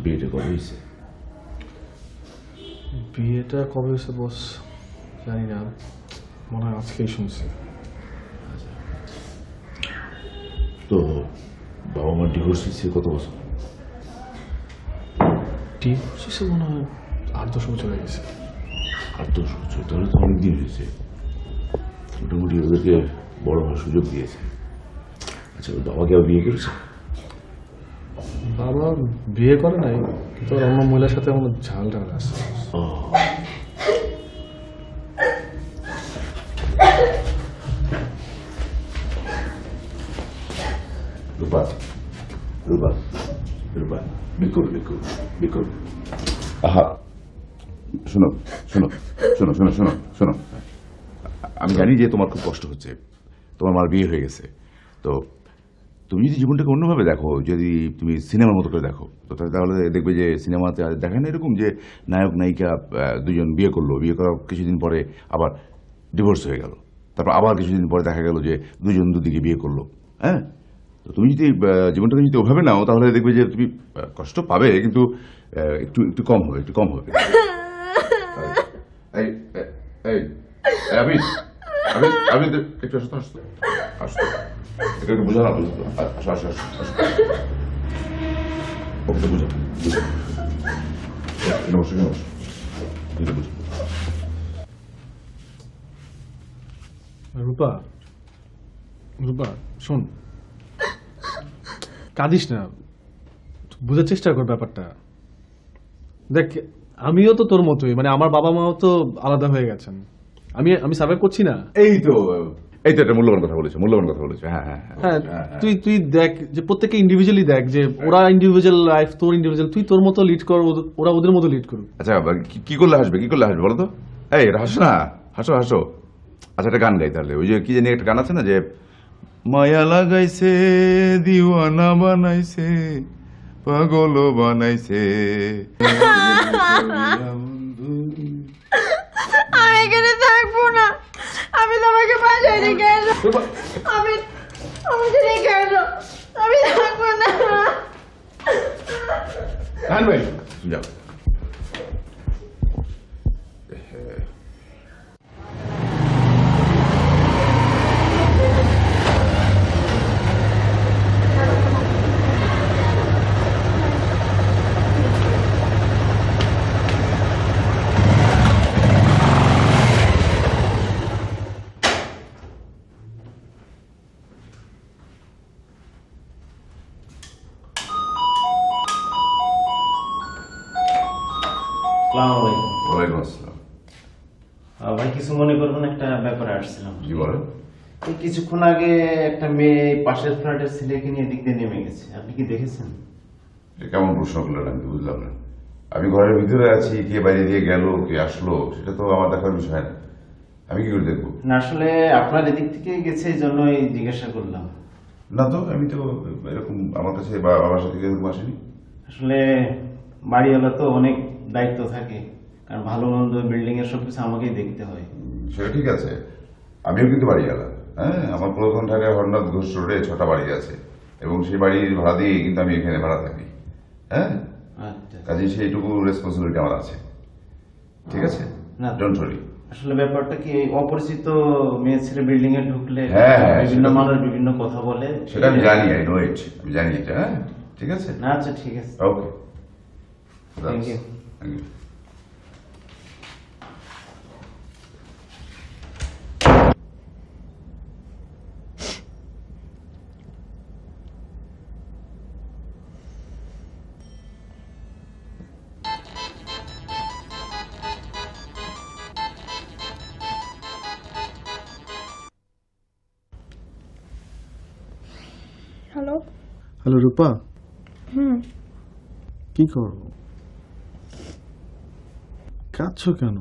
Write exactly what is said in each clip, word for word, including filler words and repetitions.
বিয়েটা কবে হয়েছে? বিয়েটা কবে হয়েছে বস জানি না, মনে হয় আজকেই শুনছি। তো বাবা মার ডিভোর্স হয়েছে কত বছর? ডিভোর্স হয়েছে মনে হয় আট দশ বছর হয়ে গেছে। আট দশ বছর? তাহলে তো অনেক দিন হয়েছে। মোটামুটি ওদেরকে বড় হওয়ার সুযোগ দিয়েছে। আচ্ছা, ওর বাবা কেউ বিয়ে করেছে? বাবা বিয়ে করে নাই, কিন্তু ওর অন্য মহিলার সাথে আমার ঝাল ঝাল আছে। রূপা, রূপা, রূপা, বিকুল, বিকুল, বিকুল। আহা, শোনো শোনো শোনো শোনো শোনো শোনো আমি জানি যে তোমার খুব কষ্ট হচ্ছে, তোমার মার বিয়ে হয়ে গেছে। তো তুমি যদি জীবনটাকে অন্যভাবে দেখো, যদি তুমি সিনেমার মতো করে দেখো, তো তাহলে দেখবে যে সিনেমাতে দেখে না এরকম যে নায়ক নায়িকা দুজন বিয়ে করলো, বিয়ে করার কিছুদিন পরে আবার ডিভোর্স হয়ে গেল, তারপর আবার কিছুদিন পরে দেখা গেল যে দুজন দুদিকে বিয়ে করলো। হ্যাঁ, তো তুমি যদি জীবনটাকে যদি ওভাবে নাও তাহলে দেখবে যে তুমি কষ্ট পাবে, কিন্তু একটু একটু কম হবে, একটু কম হবে। এই এই আমি আমি আমি একটু আসতো আসতো আসতো একটু একটু বোঝা না, বুঝতো। আসো আসো আসো আসো ওকে তো বুঝো বুঝো নমস্কার নমস্কার বুঝো। রূপা, রূপা শোন, কাঁদিস না, বুঝার চেষ্টা কর ব্যাপারটা। দেখ, আমিও তো তোর মতোই, মানে আমার বাবা মাও তো আলাদা হয়ে গেছেন, আমি আমি সার্ভাইভ করছি না। এই তো এই তো একটা মূল্যবান কথা বলেছে, মূল্যবান কথা বলেছে। হ্যাঁ হ্যাঁ হ্যাঁ, তুই তুই দেখ যে প্রত্যেককে ইন্ডিভিজুয়ালি দেখ, যে ওরা ইন্ডিভিজুয়াল লাইফ, তোর ইন্ডিভিজুয়াল, তুই তোর মতো লিড কর, ওরা ওদের মতো লিড করুক। আচ্ছা, কি করলে হাসবে, কি করলে হাসবে বলো তো? এই হাসো না, হাসো হাসো। আচ্ছা, একটা গান গাই তাহলে। ওই যে কি জানি একটা গান আছে না, যে মায়া লাগাইছে দিওয়ানা বানাইছে পাগল বানাইছে। আমি এখানে থাকবো না, আমি তোমাকে বাসায় রেখে এলো, আমি আমাকে রেখে এলো, আমি থাকবো না। যাও। ওয়ালাইকুম আসসালাম। ভাই কিছু মনে করবেন, একটা ব্যাপারে আসছিলাম। জি বলেন। এই কিছুক্ষণ আগে একটা মেয়ে পাশের ফ্ল্যাটের ছেলেকে নিয়ে দিক দিয়ে নেমে গেছে, আপনি কি দেখেছেন? কেমন প্রশ্ন করলেন, আমি বুঝলাম না। আমি ঘরের ভিতরে আছি, কে বাইরে দিয়ে গেল কে আসলো সেটা তো আমার দেখার বিষয় না, আমি কি করে দেখবো? না আসলে আপনার এদিক থেকে গেছে এই জন্যই জিজ্ঞাসা করলাম। না তো, আমি তো এরকম আমার কাছে বা বাবার সাথে এরকম আসেনি। আসলে বাড়িওয়ালা তো অনেক দায়িত্ব থাকে, কারণ ভালো মন্দ বিল্ডিং এর সবকিছু আমাকেই দেখতে হয়। সেটা ঠিক আছে, আমিও কিন্তু বাড়ি গেলাম। হ্যাঁ, আমার পুরাতন ঢাকায় হরনাথ ঘোষ রোডে ছটা বাড়ি আছে, এবং সেই বাড়ির ভাড়া দিয়ে কিন্তু আমি এখানে ভাড়া থাকি। হ্যাঁ, কাজে সেইটুকু রেসপন্সিবিলিটি আমার আছে। ঠিক আছে, ডোন্ট ওয়ারি। আসলে ব্যাপারটা কি, অপরিচিত মেয়ে ছেলে বিল্ডিং এ ঢুকলে বিভিন্ন মানুষ বিভিন্ন কথা বলে, সেটা আমি জানি, আই নো ইট, আমি জানি এটা। হ্যাঁ ঠিক আছে, না আচ্ছা ঠিক আছে, okay, thank you. Thank you. Hello hello Rupa, হুম কি করো, কাঁদছো কেন?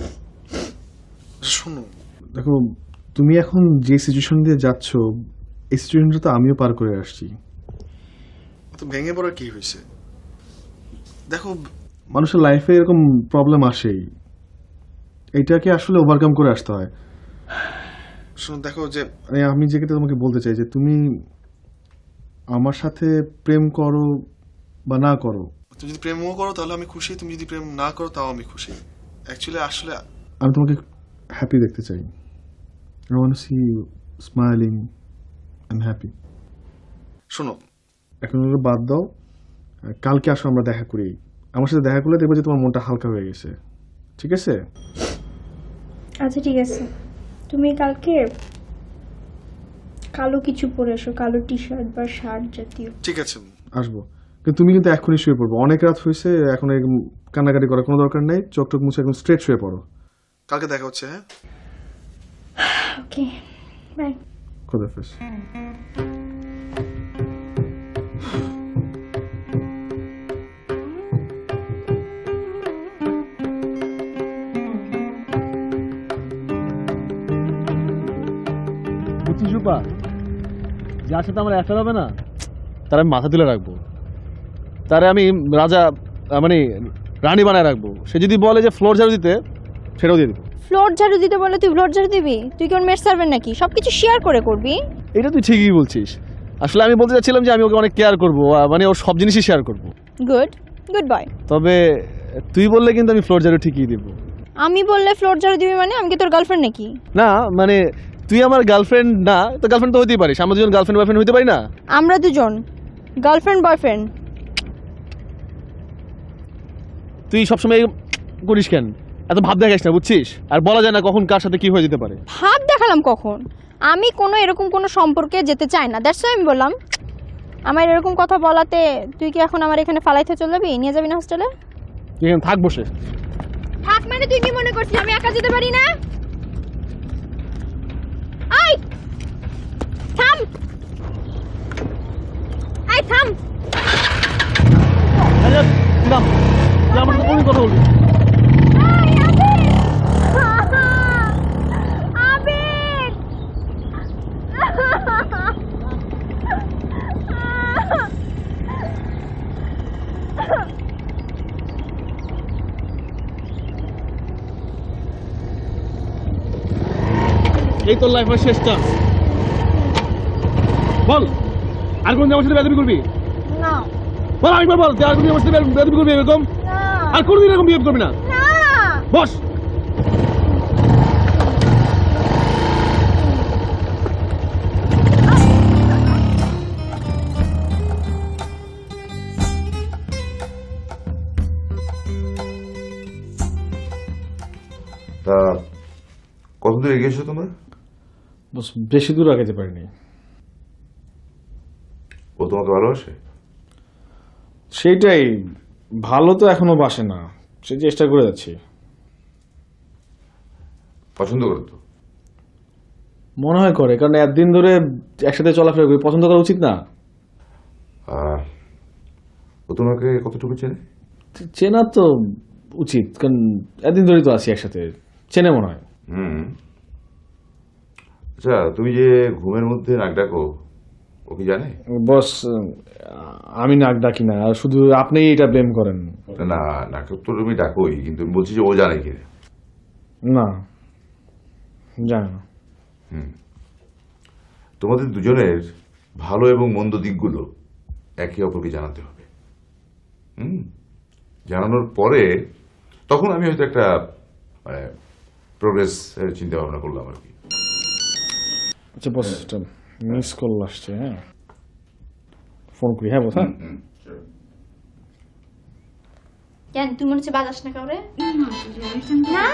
শোনো, দেখো তুমি এখন যে সিচুয়েশন দিয়ে যাচ্ছ, এই সিচুয়েশনটা তো আমিও পার করে আসছি। তো ভেঙে পড়ার কি হয়েছে? দেখো, মানুষের লাইফে এরকম প্রবলেম আসেই, এইটাকে আসলে ওভারকাম করে আসতে হয়। শোনো, দেখো যে আমি যেটা তোমাকে বলতে চাই, যে তুমি আমার সাথে প্রেম করো বা না করো, তুমি যদি প্রেমও করো তাহলে আমি খুশি, তুমি যদি প্রেম না করো তাও আমি খুশি। অ্যাকচুয়ালি আসলে আমি তোমাকে হ্যাপি দেখতে চাই। I want to see you smiling and happy. শোনো, এখন ওটা বাদ দাও, কালকে আসো আমরা দেখা করি। আমার সাথে দেখা করলে দেখবো যে তোমার মনটা হালকা হয়ে গেছে, ঠিক আছে? আচ্ছা ঠিক আছে, তুমি কালকে কালো কিছু পরে এসো, কালো টি শার্ট বা শার্ট জাতীয়। ঠিক আছে, আসবো। কিন্তু তুমি কিন্তু এখনই শুয়ে পড়বো, অনেক রাত হয়েছে, এখন একদম কান্নাকাটি করার কোনো দরকার নেই। চোখ টোক মুছে একদম স্ট্রেট শুয়ে পড়ো। কালকে দেখা হচ্ছে, হ্যাঁ? Okay, bye. খোদাফেজ। বুঝছিস রূপা, যার সাথে আমার একটা হবে না তার আমি মাথা তুলে রাখবো, তারে আমি রাজা মানে রানী বানায় রাখবো। সে যদি বলে যে ফ্লোর ঝাড়ু দিতে, সেটাও দিয়ে দিব। ফ্লোর ঝাড়ু দিতে বলে তুই ফ্লোর ঝাড়ু দিবি? তুই কেমন মেট সার্ভেন্ট নাকি? সবকিছু শেয়ার করে করবি? এটা তুই ঠিকই বলছিস। আসলে আমি বলতে চাচ্ছিলাম যে আমি ওকে অনেক কেয়ার করবো, মানে ওর সব জিনিসই শেয়ার করবো। Good good boy. তবে তুই বললে কিন্তু আমি ফ্লোর ঝাড়ু ঠিকই দিব। আমি বললে ফ্লোর ঝাড়ু দিবি মানে? আমি কি তোর গার্লফ্রেন্ড নাকি? না মানে তুই আমার গার্লফ্রেন্ড না, তো গার্লফ্রেন্ড তো হতেই পারিস। আমরা দুজন গার্লফ্রেন্ড বয়ফ্রেন্ড হতে পারি না? আমরা দুজন গার্লফ্রেন্ড বয়ফ্রেন্ড। তুই সবসময় করিস কেন? এত ভাব দেখাস না, বুঝছিস? আর বলা যায় না কখন কার সাথে কি হয়ে যেতে পারে। ভাব দেখালাম কখন? আমি কোনো এরকম কোনো সম্পর্কে যেতে চাই না, দ্যাটস ওয়াই আমি বললাম। আমার এরকম কথা বলাতে তুই কি এখন আমার এখানে ফালাইতে চলে যাবি? নিয়ে যাবি না হোস্টেলে? তুই এখানে থাক বসে। থাক মানে তুই কি মনে করছিস আমি একা যেতে পারি না? আই থাম, আই থাম। না তুই আমার সাথে কোন কথা বলবি? এই তোর লাইফের শেষ চান্স। বল, আর কোন আমার সাথে বেয়াদবি করবি? না বল, আরেকবার বল, আর কোন আমার সাথে বেয়াদবি করবি এরকম? না আর কোনদিন এরকম বিহেভ করবি না। না বস। তা কত দূর এগিয়েছো তোমরা? বস বেশি দূর আগাতে পারিনি। ও তোমাকে ভালোবাসে? সেইটাই, ভালো তো এখনো বাসে না, সে চেষ্টা করে যাচ্ছি। পছন্দ করে তো? মনে হয় করে, কারণ একদিন ধরে একসাথে চলাফেরা করি, পছন্দ করা উচিত না? আহ, ও তোমাকে কতটুকু চেনে? চেনা তো উচিত, কারণ একদিন ধরেই তো আছি একসাথে, চেনে মনে হয়। হুম। আচ্ছা, তুমি যে ঘুমের মধ্যে নাক ডাকো, ও কি জানে? বস আমি নাক ডাকি না, আর শুধু আপনিই এটা ব্লেম করেন। না, নাক তো তুমি ডাকোই, কিন্তু আমি বলছি যে ও জানে কি? না, জানে না। হুম। তোমাদের দুজনের ভালো এবং মন্দ দিকগুলো একে অপরকে জানাতে হবে। হুম। জানানোর পরে তখন আমি হয়তো একটা মানে প্রোগ্রেস চিন্তা ভাবনা করলাম আর কি। আচ্ছা বস, মিস কল আসছে, হ্যাঁ ফোন করি। হ্যাঁ বস। হ্যাঁ কেন তুই মনে হচ্ছে বাজাস না কাউরে? না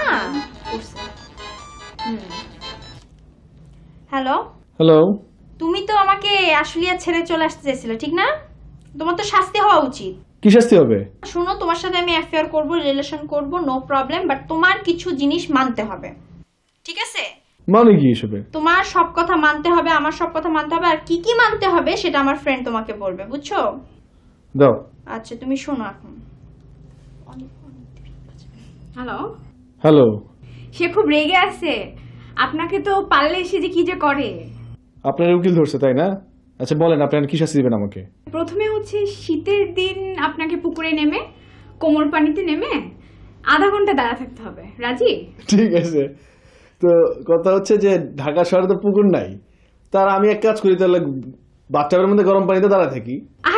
হ্যালো হ্যালো। তুমি তো আমাকে আশুলিয়া ছেড়ে চলে আসতে চাইছিলে, ঠিক না? তোমার তো শাস্তি হওয়া উচিত। কি শাস্তি হবে? শোনো, তোমার সাথে আমি অ্যাফেয়ার করব, রিলেশন করব, নো প্রবলেম, বাট তোমার কিছু জিনিস মানতে হবে, ঠিক আছে? মানে কি এসবে? তোমার সব কথা মানতে হবে, আমার সব কথা মানতে হবে, আর কি কি মানতে হবে সেটা আমার ফ্রেন্ড তোমাকে বলবে, বুঝছো? দাও। আচ্ছা তুমি শোনো এখন। Hello, hello. সে খুব রেগে আছে আপনাকে, তো পারলে সে যে কি যে করে। আপনার উকিল ধরছে তাই না? আচ্ছা বলেন, আপনার কি শাস্তি দিবেন আমাকে? প্রথমে হচ্ছে শীতের দিন আপনাকে পুকুরে নেমে কোমর পানিতে নেমে আধা ঘন্টা দাঁড়া থাকতে হবে, রাজি? ঠিক আছে, তো কথা হচ্ছে যে ঢাকা শহরে তো পুকুর নাই, তার আমি এক কাজ করি, তাহলে বাথটাবের মধ্যে গরম পানিতে দাঁড়া থাকি। আহ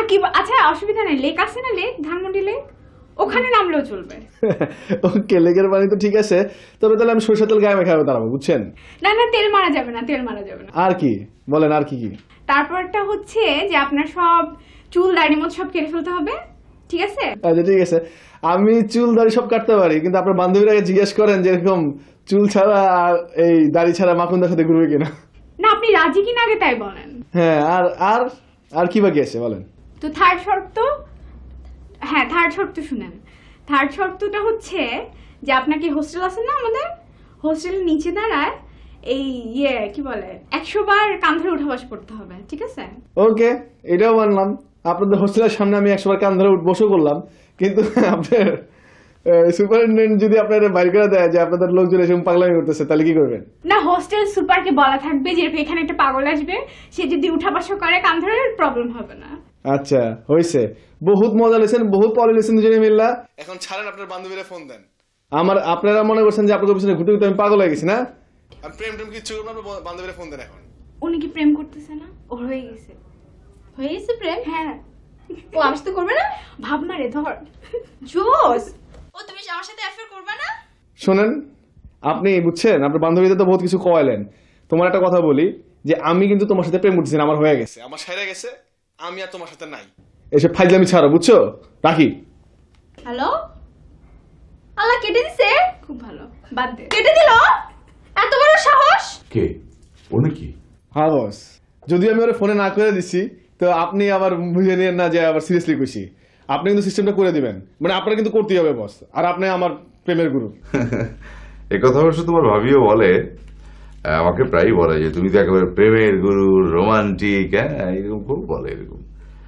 কি ব- আচ্ছা অসুবিধা নেই, লেক আছে না, লেক ধানমন্ডি লেক, ওখানে নামলেও চলবে। ওকে, লেগের পানি তো ঠিক আছে, তবে তাহলে আমি সরষের তেল গায়ে মেখে দাঁড়াবো, বুঝছেন? না না, তেল মারা যাবে না, তেল মারা যাবে না। আর কি বলেন, আর কি কি? তারপরটা হচ্ছে যে আপনার সব চুল দাড়ি মত সব কেটে ফেলতে হবে, ঠিক আছে? আচ্ছা ঠিক আছে, আমি চুল দাড়ি সব কাটতে পারি, কিন্তু আপনার বান্ধবীরা জিজ্ঞেস করেন যে এরকম চুল ছাড়া আর এই দাড়ি ছাড়া মাখুন্দার সাথে ঘুরবে কিনা। না আপনি রাজি কিনা আগে তাই বলেন। হ্যাঁ, আর আর আর কি বাকি আছে বলেন? তো থার্ড শর্ত, হ্যাঁ থার্ড শর্ত শুনেন। থার্ড শর্তটা হচ্ছে যে আপনাকে হোস্টেল আছে না আমাদের, হোস্টেলের নিচে দাঁড়ায় এই ইয়ে কি বলে একশো বার কান ধরে উঠা বসা করতে হবে, ঠিক আছে? ওকে, এটাও মানলাম। আপনাদের হোস্টেলের সামনে আমি একশোবার কান ধরে বসে করলাম, কিন্তু আপনার সুপারিনটেন্ডেন্ট যদি আপনার বাইর করে দেয় যে আপনাদের লোকজন এসে পাগলামি করতেছে, তাহলে কি করবেন? না হোস্টেল সুপারকে বলা থাকবে যে এখানে একটা পাগল আসবে, সে যদি উঠা বসা করে কান ধরে প্রবলেম হবে না। আচ্ছা হয়েছে, বহুত মজা লেছেন, বহুত পরে লেছেন দুজনে মিল্লা। এখন ছাড়েন, আপনার বান্ধবীরা ফোন দেন। আমার আপনারা মনে করছেন যে আপনাদের পিছনে ঘুরতে ঘুরতে আমি পাগল হয়ে গেছি না? আর প্রেম টেম কিচ্ছু করবেন না, আপনার বান্ধবীরা ফোন দেন এখন। উনি কি প্রেম করতেছে না? ওর হয়ে গেছে। হয়ে গেছে প্রেম? হ্যাঁ। ও আমার সাথে করবে না? ভাবনা রে ধর। জোস, ও তুমি আমার সাথে অ্যাফেয়ার করবে না? শোনেন, আপনি বুঝছেন, আপনার বান্ধবীদের তো বহুত কিছু কওয়ালেন। তোমার একটা কথা বলি, যে আমি কিন্তু তোমার সাথে প্রেম করতেছি না, আমার হয়ে গেছে, আমার সেরে গেছে, আমি আর তোমার সাথে নাই। এসব ফাইজলামি ছাড়ো, বুঝছো? রাখি। হ্যালো, আল্লাহ কেটে দিছে। খুব ভালো, বাদ দে। কেটে দিল, এত বড় সাহস! কে ও নাকি? হ্যাঁ বস, যদি আমি ওরা ফোনে না করে দিছি, তো আপনি আবার বুঝে নিয়েন না যে আবার সিরিয়াসলি কইছি। আপনি কিন্তু সিস্টেমটা করে দিবেন, মানে আপনার কিন্তু করতেই হবে বস, আর আপনি আমার প্রেমের গুরু। এ কথা অবশ্য তোমার ভাবিও বলে, আমাকে প্রায়ই বলে যে তুমি তো একেবারে প্রেমের গুরু, রোমান্টিক, হ্যাঁ এরকম খুব বলে এরকম।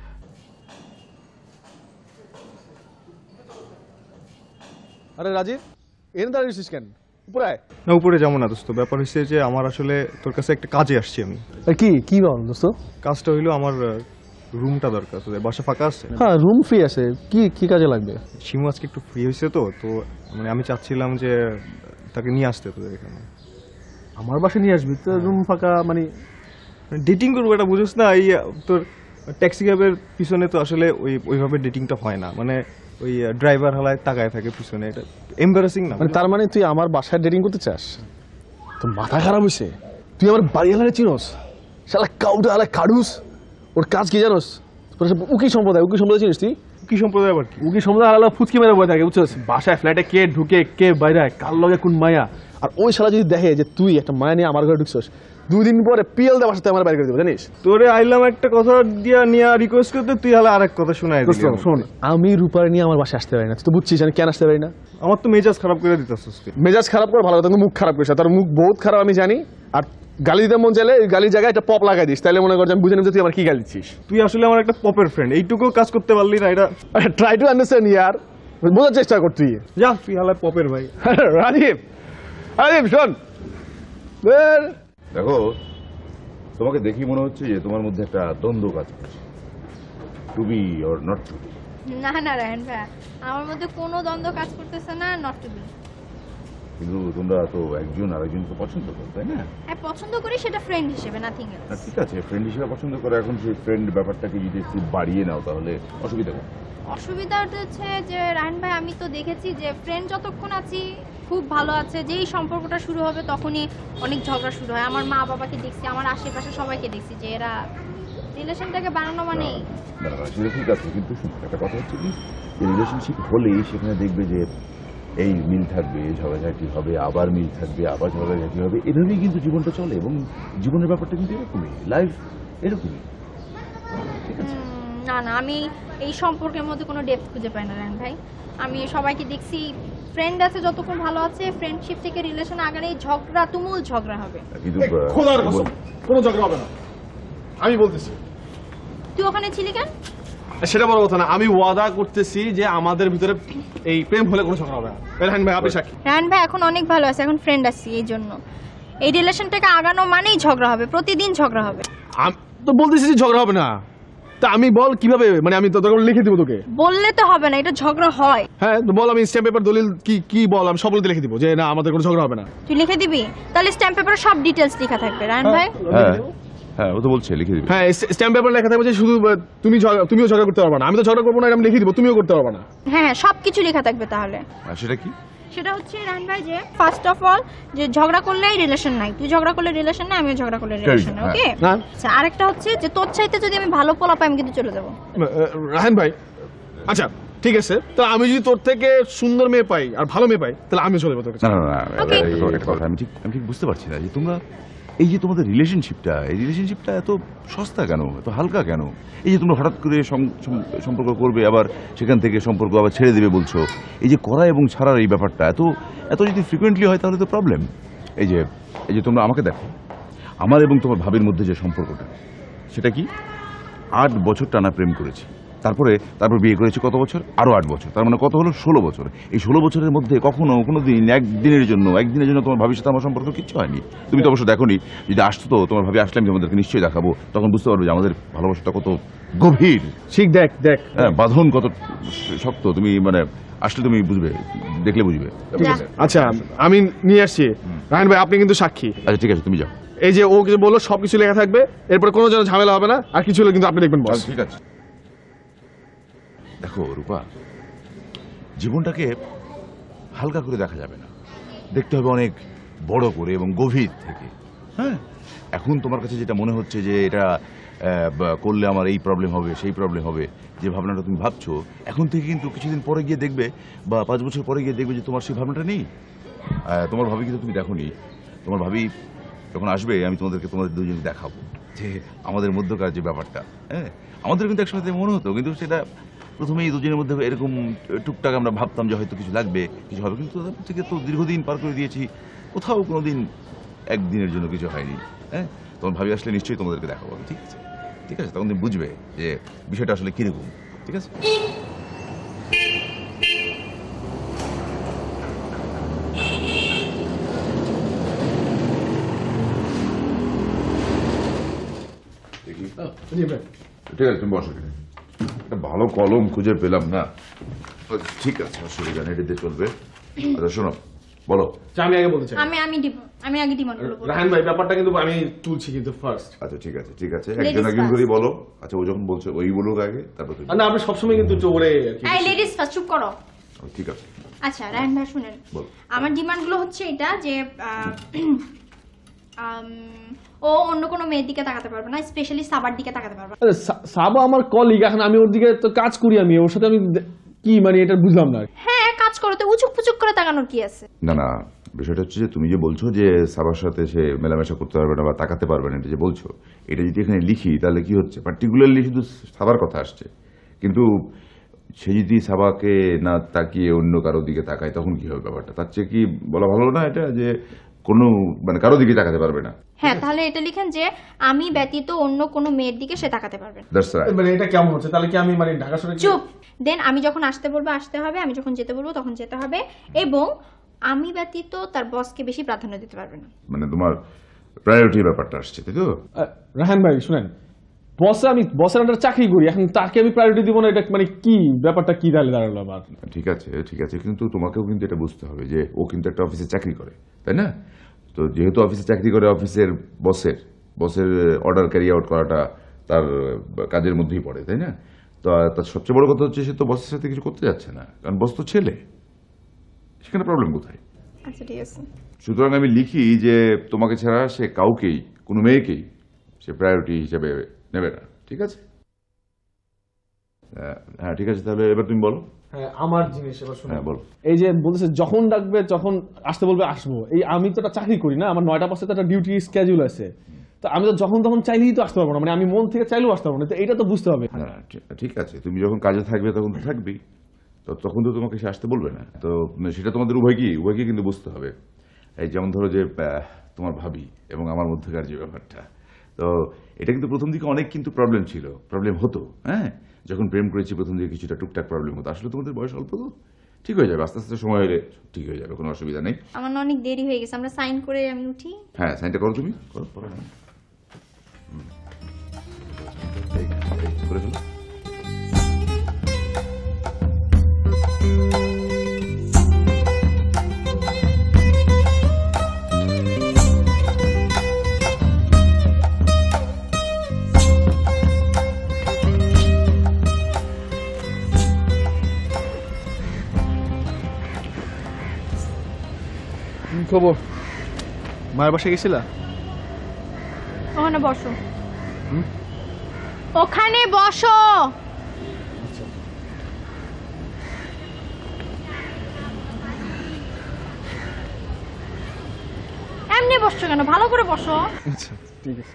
আরে রাজীব, এনে দাঁড়িয়েছিস কেন? উপরে আয়। না উপরে যাবো না দোস্ত, ব্যাপার হচ্ছে যে আমার আসলে তোর কাছে একটা কাজে আসছি আমি। কি কি বল দোস্ত? কাজটা হইলো আমার রুমটা দরকার, তোদের বাসা ফাঁকা আছে? হ্যাঁ রুম ফ্রি আছে, কি কি কাজে লাগবে? শিমু আজকে একটু ফ্রি হয়েছে তো তো মানে আমি চাচ্ছিলাম যে তাকে নিয়ে আসতে তোদের এখানে। আমার বাসায় নিয়ে আসবি তো? রুম ফাঁকা মানে? ডেটিং করবো, এটা বুঝোস না? এই তোর ট্যাক্সি ক্যাবের পিছনে তো আসলে ওই ওইভাবে ডেটিংটা হয় না, মানে ওই ড্রাইভার হালায় তাকায় থাকে পিছনে, এটা এম্বারাসিং না? মানে তার মানে তুই আমার বাসায় ডেটিং করতে চাস? তোর মাথা খারাপ হয়েছে? তুই আমার বাড়ি হালারে চিনোস? শালা কাউটা হালা কাডুস, ওর কাজ কি জানোস? উকি সম্প্রদায়, উকি সম্প্রদায় চিনিস তুই? কি সম্প্রদায় আবার কি? উকি সম্প্রদায় হালা ফুচকি মেরে বয়ে থাকে, বুঝছিস? বাসায় ফ্ল্যাটে কে ঢুকে কে বাইরে, কার লগে কোন মায়া। আর ওই শালা যদি দেখে যে তুই একটা মায়া নিয়ে আমার ঘরে ঢুকছিস, দুই দিন পরে পিএল দেওয়ার সাথে আমার বাইরে করে দেবে, জানিস? তোরে আইলাম একটা কথা দিয়া নিয়ে রিকোয়েস্ট করতে, তুই হালা আরেক কথা শোনাই দিলি আমাকে। শোন, আমি রূপারে নিয়ে আমার বাসায় আসতে পারি না, তুই তো বুঝছিস আমি কেন আসতে পারি না। আমার তো মেজাজ খারাপ করে দিতেছিস তুই। মেজাজ খারাপ করে ভালো কথা, মুখ খারাপ করিস না। তার মুখ বহুত খারাপ আমি জানি, আর গালি দিতে মন চাইলে ওই গালির জায়গায় একটা পপ লাগাই দিস, তাহলে মনে কর যে আমি বুঝে নেব যে তুই আমার কি গালি দিচ্ছিস। তুই আসলে আমার একটা পপের ফ্রেন্ড, এইটুকু কাজ করতে পারলি না? এটা ট্রাই টু আন্ডারস্ট্যান্ড ইয়ার, বোঝার চেষ্টা কর তুই। যা, তুই হালা পপের ভাই। রাজীব, রাজীব শোন, বের। দেখো, তোমাকে দেখি মনে হচ্ছে যে তোমার মধ্যে একটা দ্বন্দ্ব কাজ করছে, to be or not to be. না না রায়ন ভাই, আমার মধ্যে কোনো দ্বন্দ্ব কাজ করতেছে না, নট টু বি। কিন্তু তোমরা তো একজন আরেকজনকে পছন্দ করো, তাই না? হ্যাঁ পছন্দ করি, সেটা ফ্রেন্ড হিসেবে, নাথিং না, এলস। ঠিক আছে, ফ্রেন্ড হিসেবে পছন্দ করো, এখন সেই ফ্রেন্ড ব্যাপারটাকে যদি একটু বাড়িয়ে নাও তাহলে অসুবিধা নেই। অসুবিধা হচ্ছে যে রায়ন ভাই, আমি তো দেখেছি যে ফ্রেন্ড যতক্ষণ আছি খুব ভালো আছে, যেই সম্পর্কটা শুরু হবে তখনই অনেক ঝগড়া শুরু হয়। আমার মা বাবাকে দেখছি, আমার আশেপাশে সবাইকে দেখছি যে এরা রিলেশনটাকে বানানো মানেই। না না সেটা ঠিক আছে, কিন্তু শোনো, একটা কথা হচ্ছে কি, রিলেশনশিপ হলেই সেখানে দেখবে যে এই মিল থাকবে, ঝগড়াঝাটি হবে, আবার মিল থাকবে, আবার ঝগড়াঝাটি হবে, এভাবেই কিন্তু জীবনটা চলে। এবং জীবনের ব্যাপারটা কিন্তু এরকমই, লাইফ এরকমই। ঠিক আছে? উম, না না, আমি এই সম্পর্কের মধ্যে কোনো ডেপথ খুঁজে পাই না রায়ন ভাই। আমি সবাইকে দেখছি ফ্রেন্ড আছে, যতক্ষণ ভালো আছে, ফ্রেন্ডশিপ থেকে রিলেশন আগালে ঝগড়া, তুমুল ঝগড়া হবে। কিন্তু খোদার কসম, কোনো ঝগড়া হবে না, আমি বলতেছি। তুই ওখানে ছিলি কেন? সেটা বড় কথা না, আমি ওয়াদা করতেছি যে আমাদের ভিতরে এই প্রেম হলে কোনো ঝগড়া হবে না। রায়ন ভাই আপনি সাক্ষী। রায়ন ভাই এখন অনেক ভালো আছে, এখন ফ্রেন্ড আছি, এই জন্য এই রিলেশনটাকে আগানো মানেই ঝগড়া হবে, প্রতিদিন ঝগড়া হবে। আমি তো বলতেছি যে ঝগড়া হবে না, তা আমি বল কিভাবে, মানে আমি তো তোকে লিখে দিব তোকে। বললে তো হবে না, এটা ঝগড়া হয়। হ্যাঁ তো বল, আমি স্ট্যাম্প পেপার দলিল কি কি বল, আমি সবগুলো লিখে দিব যে না আমাদের কোনো ঝগড়া হবে না। তুই লিখে দিবি? তাহলে স্ট্যাম্প পেপারে সব ডিটেলস লেখা থাকবে রায়ন ভাই। হ্যাঁ হ্যাঁ ও তো বলছে লিখে দিবে। হ্যাঁ স্ট্যাম্প পেপার লেখা থাকবে যে শুধু আহ, তুমি ঝগড়া- তুমিও ঝগড়া করতে পারবে না, আমি তো ঝগড়া করবো না, এটা আমি লিখে দিব, তুমিও করতে পারবে না। হ্যাঁ সবকিছু লেখা থাকবে তাহলে। আর সেটা কি? সেটা হচ্ছে রান ভাই যে ফার্স্ট অফ অল যে ঝগড়া করলেই রিলেশন নাই, তুই ঝগড়া করলে রিলেশন নাই, আমিও ঝগড়া করলে রিলেশন নাই, হ্যাঁ। ওকে? না। আচ্ছা আরেকটা হচ্ছে যে তোর চাইতে যদি আমি ভালো পোলা পাই আমি কিন্তু চলে যাব। আহ, রাহান ভাই আচ্ছা ঠিক আছে, তাহলে আমি যদি তোর থেকে সুন্দর মেয়ে পাই আর ভালো মেয়ে পাই তাহলে আমি চলে যাবো তোর কাছে। না না না Okay. একটা- একটা কথা আমি ঠিক আমি ঠিক বুঝতে পারছি না যে তোমরা এই যে তোমাদের রিলেশনশিপটা এই রিলেশনশিপটা এত সস্তা কেন, এত হালকা কেন? এই যে তোমরা হঠাৎ করে সম- সম- সম্পর্ক করবে আবার সেখান থেকে সম্পর্ক আবার ছেড়ে দেবে বলছো, এই যে করা এবং ছাড়ার এই ব্যাপারটা এত এত যদি ফ্রিকোয়েন্টলি হয় তাহলে তো প্রবলেম। এই যে এই যে তোমরা আমাকে দেখো, আমার এবং তোমার ভাবির মধ্যে যে সম্পর্কটা সেটা কি, আট বছর টানা প্রেম করেছি, তারপরে তারপর বিয়ে করেছি কত বছর, আরো আট বছর, তার মানে কত হলো ষোলো বছর। এই ষোলো বছরের মধ্যে কখনো কোনো দিন একদিনের জন্য একদিনের জন্য তোমার ভাবির সাথে আমার সম্পর্ক কিচ্ছু হয়নি। তুমি তো অবশ্য দেখোনি, যদি আসতো তো তোমার ভাবি আসলে আমি তোমাদেরকে নিশ্চয়ই দেখাবো, তখন বুঝতে পারবে যে আমাদের ভালোবাসাটা কত গভীর, ঠিক দেখ দেখ হ্যাঁ বাঁধন কত শক্ত। তুমি মানে আসলে তুমি বুঝবে, দেখলে বুঝবে। যা। আচ্ছা আমি নিয়ে আসছি, রাহান ভাই আপনি কিন্তু সাক্ষী। আচ্ছা ঠিক আছে তুমি যাও। এই যে ও কিছু বললো সবকিছু লেখা থাকবে, এরপর কোনো যেন ঝামেলা হবে না, আর কিছু হলে কিন্তু আপনি দেখবেন বস। ঠিক আছে। দেখো রূপা, জীবনটাকে হালকা করে দেখা যাবে না, দেখতে হবে অনেক বড় করে এবং গভীর থেকে। হ্যাঁ এখন তোমার কাছে যেটা মনে হচ্ছে যে এটা আহ, বা করলে আমার এই প্রবলেম হবে সেই প্রবলেম হবে, যে ভাবনাটা তুমি ভাবছো, এখন থেকে কিন্তু কিছুদিন পরে গিয়ে দেখবে বা পাঁচ বছর পরে গিয়ে দেখবে যে তোমার সেই ভাবনাটা নেই। আহ, তোমার ভাবি কিন্তু তুমি দেখোনি, তোমার ভাবি যখন আসবে আমি তোমাদেরকে তোমাদের দুজনকে দেখাবো যে আমাদের মধ্যকার যে ব্যাপারটা, হ্যাঁ আমাদের কিন্তু একসময় মনে হতো, কিন্তু সেটা প্রথমে এই দুজনের মধ্যে এরকম টুকটাক আমরা ভাবতাম যে হয়তো কিছু লাগবে কিছু হবে, কিন্তু তারপর থেকে তো দীর্ঘদিন পার করে দিয়েছি, কোথাও কোনো দিন একদিনের জন্য কিছু হয়নি। হ্যাঁ তোমার ভাবি আসলে নিশ্চয়ই তোমাদেরকে দেখাবো আমি, ঠিক আছে? ঠিক আছে, তখন তুমি বুঝবে যে বিষয়টা আসলে কিরকম। ঠিক আছে? দেখি ঠিক আছে তুমি বসো। একটা ভালো কলম খুঁজে পেলাম না, ঠিক আছে অসুবিধা নেই, এটাতে চলবে। আচ্ছা শোনো বলো। আচ্ছা, আমি আগে বলতে চাই। আমি আমি দিব আমি আগে ডিমান্ড করব। রাহান ভাই ব্যাপারটা কিন্তু আমি তুলছি কিন্তু ফার্স্ট। আচ্ছা ঠিক আছে ঠিক আছে, Ladies একজন একজন first. করে বলো। আচ্ছা ও যখন বলছে ওই বলুক আগে, তারপর তুমি। না আপনি সবসময় কিন্তু একটু ওরে আর কি। এই লেডিস ফার্স্ট চুপ করো। ও, ঠিক আছে আচ্ছা রায়ন ভাই শুনেন, বল। আমার ডিমান্ডগুলো হচ্ছে এটা যে আহ, আম, ও অন্য কোনো মেয়ের দিকে তাকাতে পারবে না, স্পেশালি সাবার দিকে তাকাতে পারবে না। আরে, সা- সাবা আমার কলিগ, এখন আমি ওর দিকে তো কাজ করি, আমি ওর সাথে আমি দে- কি মানে এটা বুঝলাম না। হ্যাঁ কাজ করো তো, উচুক পুচুক করে তাকানোর কি আছে? না না বিষয়টা হচ্ছে যে তুমি যে বলছো যে সাবার সাথে সে মেলামেশা করতে পারবে না বা তাকাতে পারবে না, এটা যে বলছো, এটা যদি এখানে লিখি তাহলে কি হচ্ছে, পার্টিকুলারলি শুধু সাবার কথা আসছে, কিন্তু সে যদি সাবাকে না তাকিয়ে অন্য কারোর দিকে তাকায় তখন কি হবে ব্যাপারটা? তার চেয়ে কি বলা ভালো না এটা যে কোনো মানে কারোর দিকে তাকাতে পারবে না? হ্যাঁ তাহলে এটা লিখেন যে আমি ব্যতীত অন্য কোনো মেয়ের দিকে সে তাকাতে পারবে না। That's right. মানে এটা কেমন হচ্ছে? তাহলে কি আমি মানে ঢাকা শহরে গিয়ে- চুপ। দেন আমি যখন আসতে বলবো আসতে হবে, আমি যখন যেতে বলবো তখন যেতে হবে, এবং আমি ব্যতীত তার বসকে বেশি প্রাধান্য দিতে পারবে না। মানে তোমার প্রায়োরিটির ব্যাপারটা আসছে, তাই তো? আহ, রাহান ভাই শুনেন, বসে আমি বসের আন্ডার চাকরি করি, এখন তাকে আমি প্রায়োরিটি দিব না, এটা মানে কি ব্যাপারটা কি তাহলে দাঁড়ালো আমার? ঠিক আছে ঠিক আছে, কিন্তু তোমাকেও কিন্তু এটা বুঝতে হবে যে ও কিন্তু একটা অফিসে চাকরি করে, তাই না? তো যেহেতু অফিসে চাকরি করে, অফিসের বসের বসের অর্ডার ক্যারি আউট করাটা তার কাজের মধ্যেই পড়ে, তাই না? তো তার সবচেয়ে বড় কথা হচ্ছে সে তো বসের সাথে কিছু করতে যাচ্ছে না, কারণ বস তো ছেলে, সেখানে প্রবলেম কোথায়? আচ্ছা ঠিক আছে। সুতরাং আমি লিখি যে তোমাকে ছাড়া সে কাউকেই, কোনো মেয়েকেই সে প্রায়োরিটি হিসেবে নেবে না, ঠিক আছে? হ্যাঁ, হ্যাঁ ঠিক আছে, তাহলে এবার তুমি বলো। হ্যাঁ আমার জিনিস এবার শুনুন। হ্যাঁ বলো। এই যে বলতেছে যখন ডাকবে যখন আসতে বলবে আসবো, এই আমি তো একটা চাকরি করি না, আমার নয়টা পাঁচটা তো একটা ডিউটি স্কেজুল আছে, তো আমি তো যখন তখন চাইলেই তো আসতে পারবো না, মানে আমি মন থেকে চাইলেও আসতে পারবো না, তো এটা তো বুঝতে হবে। হ্যাঁ ঠিক- ঠিক আছে, তুমি যখন কাজে থাকবে তখন তো থাকবেই, তো তখন তো তোমাকে সে আসতে বলবে না, তো সেটা তোমাদের উভয়কেই উভয়কে কিন্তু বুঝতে হবে। এই যেমন ধরো যে আহ, তোমার ভাবি এবং আমার মধ্যকার যে ব্যাপারটা, তো এটা কিন্তু প্রথম দিকে অনেক কিন্তু প্রবলেম ছিল, প্রবলেম হতো। হ্যাঁ যখন প্রেম করেছি প্রথম দিকে কিছুটা টুকটাক প্রবলেম হতো, আসলে তোমাদের বয়স অল্প তো, ঠিক হয়ে যাবে, আস্তে আস্তে সময় হলে ঠিক হয়ে যাবে, কোনো অসুবিধা নেই। আমার না অনেক দেরি হয়ে গেছে, আমরা সাইন করে আমি উঠি। হ্যাঁ সাইনটা করো, তুমি করো করো না। হুম। এই, এই, করে ফেলো। খবর? মায়ের বাসায় গেছিলা? ওখানে বসো, ওখানে বসো। এমনি বসছো কেন? ভালো করে বসো। আচ্ছা ঠিক আছে।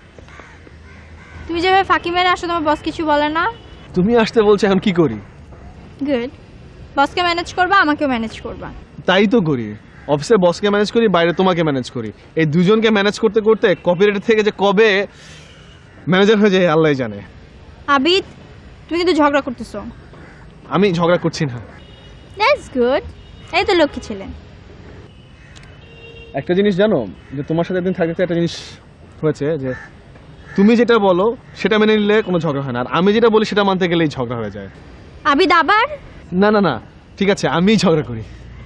তুমি যেভাবে ফাঁকি মেরে আসো, তোমার বস কিছু বলে না? তুমি আসতে বলছো, এখন কি করি? গুড। বসকে ম্যানেজ করবা, আমাকেও ম্যানেজ করবা। তাই তো করি, অফিসে বসকে ম্যানেজ করি, বাইরে তোমাকে ম্যানেজ করি। এই দুজনকে ম্যানেজ করতে করতে কপিরাইটার থেকে যে কবে ম্যানেজার হয়ে যায় আল্লাহ জানে। আবিদ, তুমি কিন্তু ঝগড়া করতেছো। আমি ঝগড়া করছি না। That's good. এই তো লক্ষ্মী ছেলে। একটা জিনিস জানো, যে তোমার সাথে একদিন থাকতে একটা জিনিস হয়েছে, যে তুমি যেটা বলো সেটা মেনে নিলে কোনো ঝগড়া হয় না, আর আমি যেটা বলি সেটা মানতে গেলেই ঝগড়া হয়ে যায়। আবিদ আবার? না না না, ঠিক আছে, আমিই ঝগড়া করি।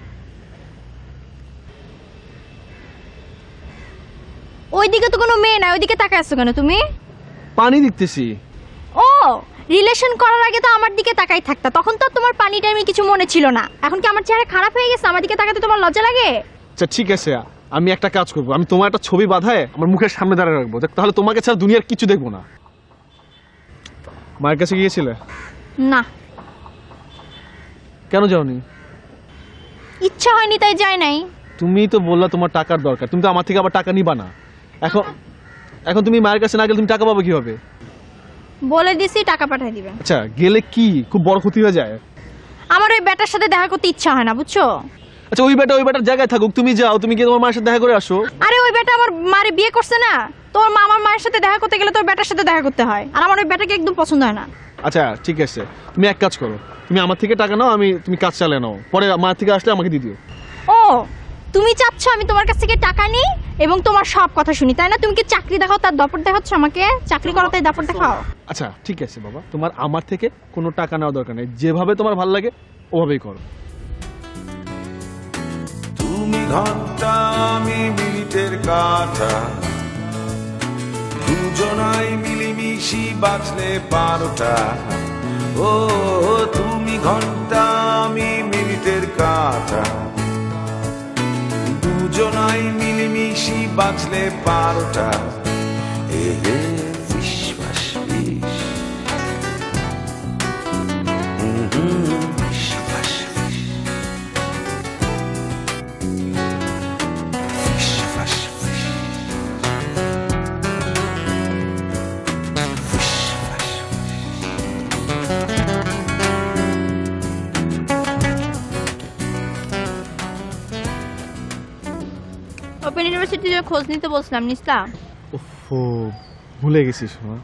ওইদিকে তো কোনো মেয়ে নাই, ওইদিকে তাকায় আছো কেন তুমি? পানি দিতেছি। ও, রিলেশন করার আগে তো আমার দিকে তাকাই থাকতা, তখন তো তোমার পানি টাইমে কিছু মনে ছিল না। এখন কি আমার চেহারা খারাপ হয়ে গেছে? আমার দিকে তাকাতে তোমার লজ্জা লাগে? আচ্ছা ঠিক আছে, আমি একটা কাজ করবো, আমি তোমার একটা ছবি বাঁধায় আমার মুখের সামনে দাঁড়িয়ে রাখবো, তাহলে তোমাকে ছাড়া দুনিয়ার কিছু দেখবো না। মায়ের কাছে গিয়েছিলে? না। কেন যাওনি? ইচ্ছা হয়নি তাই যাই নাই। তুমি তো বললা তোমার টাকার দরকার, তুমি তো আমার থেকে আবার টাকা নিবা না। এখন এখন তুমি মায়ের কাছে না গেলে তুমি টাকা পাবে কিভাবে? বলে দিছি টাকা পাঠিয়ে দিবে। আচ্ছা গেলে কি খুব বড় ক্ষতি হয়ে যায়? আমার ওই ব্যাটার সাথে দেখা করতে ইচ্ছা হয় না, বুঝছো? আচ্ছা ওই বেটা ওই বেটার জায়গায় থাকুক, তুমি যাও, তুমি গিয়ে তোমার মায়ের সাথে দেখা করে আসো। আরে ওই বেটা আমার মারে বিয়ে করছে না, তোর মা আমার মায়ের সাথে দেখা করতে গেলে তোর বেটার সাথে দেখা করতে হয়, আর আমার ওই বেটাকে একদম পছন্দ হয় না। আচ্ছা ঠিক আছে, তুমি এক কাজ করো, তুমি আমার থেকে টাকা নাও, আমি তুমি কাজ চালিয়ে নাও, পরে মায়ের থেকে আসলে আমাকে দিয়ে দিও। ও, তুমি চাচ্ছ আমি তোমার কাছ থেকে টাকা নিই এবং তোমার সব কথা শুনি, তাই না? তুমি কি চাকরি দেখাও তার দাপট দেখাচ্ছ আমাকে? চাকরি করো তাই দাপট দেখাও? আচ্ছা ঠিক আছে বাবা, তোমার আমার থেকে কোনো টাকা নেওয়ার দরকার নেই, যেভাবে তোমার ভালো লাগে ওভাবেই করো। তুমি ঘন্টা, আমি মিনিটের কাঁটা, দুজনাই মিলিমিশি বাঁচলে বারোটা। ও তুমি ঘন্টা, আমি মিনিটের কাঁটা, দুজনাই মিলিমিশি বাঁচলে বারোটা। এ হে বিশ্বাস বিশ, বিশ্বাস ওপেন ইউনিভার্সিটিতে খোঁজ নিতে বলছিলাম, নিসলা? ও ভুলে গেছিস শোনা।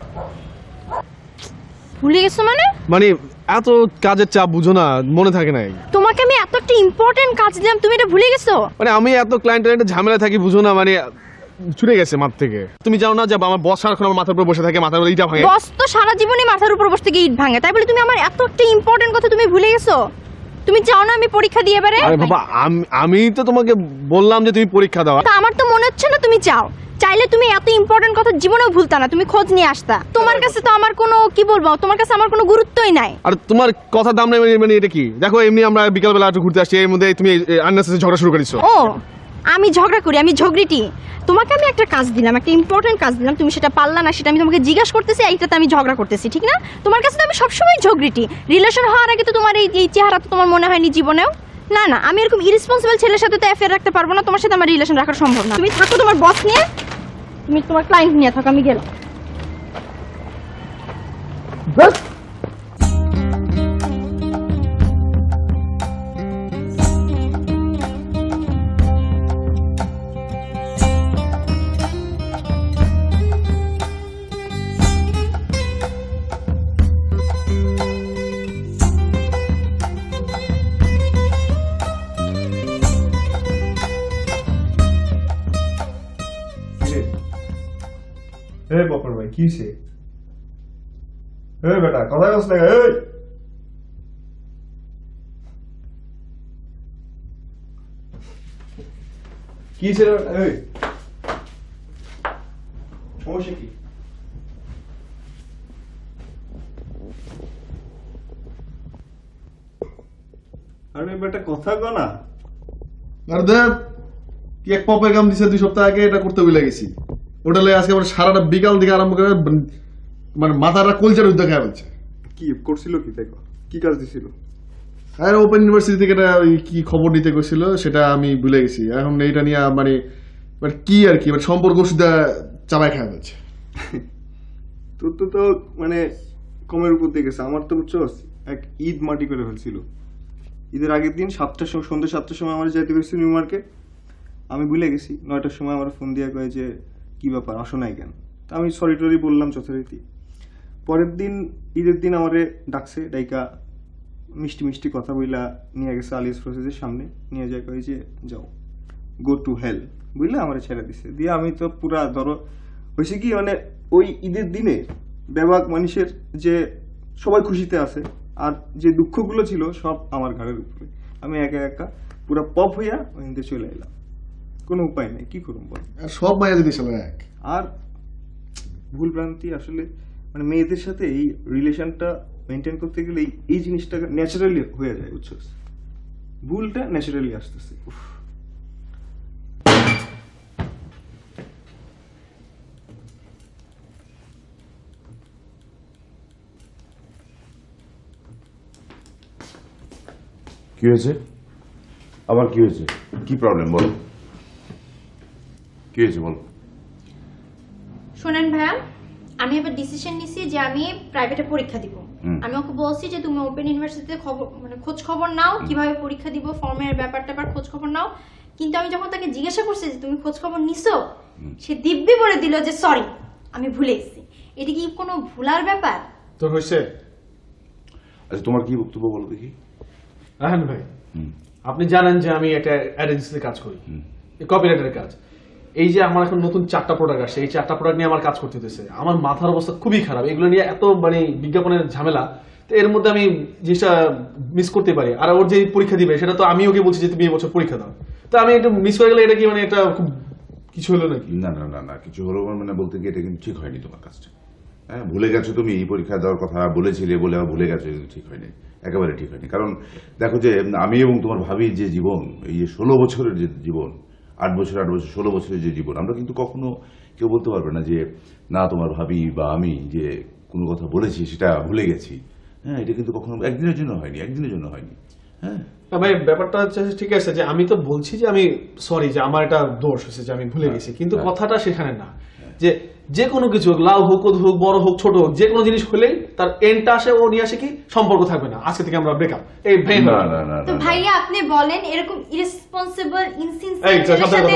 ভুলে গেছো মানে? মানে এত কাজের চাপ বুঝো না, মনে থাকে নাই। তোমাকে আমি এত একটা ইম্পর্টেন্ট কাজ দিলাম, তুমি এটা ভুলে গেছো? মানে আমি এত ক্লায়েন্ট ক্লায়েন্টের ঝামেলা থাকি বুঝো না, মানে ছুটে গেছে মাথা থেকে। তুমি জানো না যে আমার বস সারাক্ষণ আমার মাথার উপর বসে থাকে, মাথার উপর ইটা ভাঙে। বস তো সারা জীবনই মাথার উপর বসে থেকে ইট ভাঙে, তাই বলে তুমি আমার এত একটা ইম্পর্টেন্ট কথা তুমি ভুলে গেছো? তুমি চাও না আমি পরীক্ষা দিয়ে এবারে? আরে বাবা, আমি আমি তো তোমাকে বললাম যে তুমি পরীক্ষা দাও। তা আমার তো মনে হচ্ছে না তুমি চাও। চাইলে তুমি এত ইম্পর্টেন্ট কথা জীবনেও ভুলতা না, তুমি খোঁজ নিয়ে আসতা। তোমার কাছে তো আমার কোনো কি বলবো, তোমার কাছে আমার কোনো গুরুত্বই নাই। আর তোমার কথা দাম নাই মানে এটা কি? দেখো এমনি আমরা বিকালবেলা একটু ঘুরতে আসছি, এর মধ্যে তুমি আননেসেসারি ঝগড়া শুরু করেছো। ও, আমি ঝগড়া করি? আমি ঝগড়িটি? তোমাকে আমি একটা কাজ দিলাম, একটা ইম্পর্টেন্ট কাজ দিলাম, তুমি সেটা পারলা না, সেটা আমি তোমাকে জিজ্ঞাসা করতেছি, এইটাতে আমি ঝগড়া করতেছি, ঠিক না? তোমার কাছে তো আমি সবসময় ঝগড়িটি। রিলেশন হওয়ার আগে তো তোমার এই এই চেহারা তো তোমার মনে হয়নি জীবনেও। না না, আমি এরকম ইরেসপন্সিবল ছেলের সাথে তো অ্যাফেয়ার রাখতে পারবো না, তোমার সাথে আমার রিলেশন রাখা সম্ভব না। তুমি থাকো তোমার বস নিয়ে, তুমি তোমার ক্লায়েন্ট নিয়ে থাকো, আমি গেলাম। এই বকর ভাই কি সে? এই বেটা কথা কস না, এই কি সে? এই সমস্যা কি? আরে বেটা কথা কো না। আর দেব কি এক পপের কাম দিছে দুই সপ্তাহ আগে, এটা করতে ভুলে গেছি। ওটা লয়ে আজকে আমার সারাটা বিকাল থেকে আরম্ভ করে মানে মাথাটা কলচার উদ্যোগ হয়ে বলছে। কি করছিল, কি দেখো কি কাজ দিছিল? আর ওপেন ইউনিভার্সিটি থেকে একটা ওই কি খবর নিতে গেছিল, সেটা আমি ভুলে গেছি। এখন এইটা নিয়ে মানে মানে কি আর কি মানে সম্পর্ক সুদ্ধা চাবাই খাওয়া যাচ্ছে। তোর তো তো মানে কমের উপর দিয়ে গেছে। আমার তো বুঝছো এক ঈদ মাটি করে ফেলছিল। ঈদের আগের দিন সাতটার সময়, সন্ধ্যে সাতটার সময় আমার যাইতে গেছি নিউ মার্কেট। আমি ভুলে গেছি। নয়টার সময় আমার ফোন দিয়ে কয়ে যে কি ব্যাপার, আসো নাই কেন? তা আমি সরি টরি বললাম যথারীতি। পরের দিন ঈদের দিন আমারে ডাকছে, ডাইকা মিষ্টি মিষ্টি কথা বইলা নিয়ে গেছে আলিয়াস প্রসেসের সামনে নিয়ে যায়, কয়ে যে যাও গো টু হেল, বুঝলে আমার ছেড়ে দিছে। দিয়ে আমি তো পুরা ধরো হয়েছে কি মানে ওই ঈদের দিনে বেবাক মানুষের যে সবাই খুশিতে আছে আর যে দুঃখগুলো ছিল সব আমার ঘাড়ের উপরে। আমি একা একা পুরা পপ হইয়া ওইদিকে চলে এলাম। কোনো উপায় নেই, কি করুন বল। আর সব মায়া যদি সবাই এক। আর ভুল ভ্রান্তি আসলে মানে মেয়েদের সাথে এই রিলেশনটা মেনটেন করতে গেলে এই জিনিসটা ন্যাচারালি হয়ে যায়, বুঝছো? ভুলটা ন্যাচারালি আসতেছে। উফ, কি হয়েছে আবার? কি হয়েছে? কি প্রবলেম বলো, কি হয়েছে বলো। শোনেন ভাইয়া, আমি এবার ডিসিশন নিছি যে আমি প্রাইভেটে পরীক্ষা দিব। আমি ওকে বলছি যে তুমি ওপেন ইউনিভার্সিটিতে খবর মানে খোঁজ খবর নাও, কিভাবে পরীক্ষা দিব, ফর্মের ব্যাপারটা আবার খোঁজ খবর নাও। কিন্তু আমি যখন তাকে জিজ্ঞাসা করছি যে তুমি খোঁজ খবর নিছো, সে দিব্যি বলে দিল যে সরি আমি ভুলে গেছি। এটা কি কোনো ভুলার ব্যাপার? তোর হয়েছে? আচ্ছা তোমার কি বক্তব্য বলো দেখি। রাহান ভাই, আপনি জানেন যে আমি একটা এজেন্সিতে কাজ করি, কপিরাইটারের কাজ। এই যে আমার এখন নতুন চারটা প্রোডাক্ট আসছে, এই চারটা প্রোডাক্ট নিয়ে আমার কাজ করতে হতেছে। আমার মাথার অবস্থা খুবই খারাপ, এগুলো নিয়ে এত মানে বিজ্ঞাপনের ঝামেলা। তো এর মধ্যে আমি জিনিসটা মিস করতে পারি। আর ওর যে পরীক্ষা দিবে সেটা তো আমি ওকে বলছি যে তুমি এই বছর পরীক্ষা দাও। তো আমি একটু মিস করে গেলে এটা কি মানে একটা খুব কিছু হলো নাকি? না না না না কিছু হলো মানে বলতে গিয়ে এটা কিন্তু ঠিক হয়নি তোমার কাজটা। হ্যাঁ, ভুলে গেছো তুমি, পরীক্ষা দেওয়ার কথা বলেছিলে বলে আবার ভুলে গেছো, ঠিক হয়নি, একেবারে ঠিক হয়নি। কারণ দেখো যে আমি এবং তোমার ভাবির যে জীবন, এই যে ষোলো বছরের যে জীবন, আট বছর আট বছর ষোলো বছরের যে জীবন, আমরা কিন্তু কখনো কেউ বলতে পারবে না যে না তোমার ভাবি বা আমি যে কোনো কথা বলেছি সেটা ভুলে গেছি। হ্যাঁ, এটা কিন্তু কখনো একদিনের জন্য হয়নি, একদিনের জন্য হয়নি। হ্যাঁ ভাই, ব্যাপারটা হচ্ছে ঠিক আছে যে আমি তো বলছি যে আমি সরি যে আমার এটা দোষ হয়েছে যে আমি ভুলে গেছি, কিন্তু কথাটা সেখানে না যে যে কোনো কিছু হোক, লাভ হোক, হোক বড় হোক, ছোট হোক, যে কোনো জিনিস হলেই তার এন্ডটা আসে, ও নিয়ে আসে কি সম্পর্ক থাকবে না, আজকে থেকে আমরা ব্রেকআপ। এই ভাই না না না তো ভাইয়া আপনি বলেন এরকম ইরেসপন্সিবল ইনসিনসিয়ার সাথে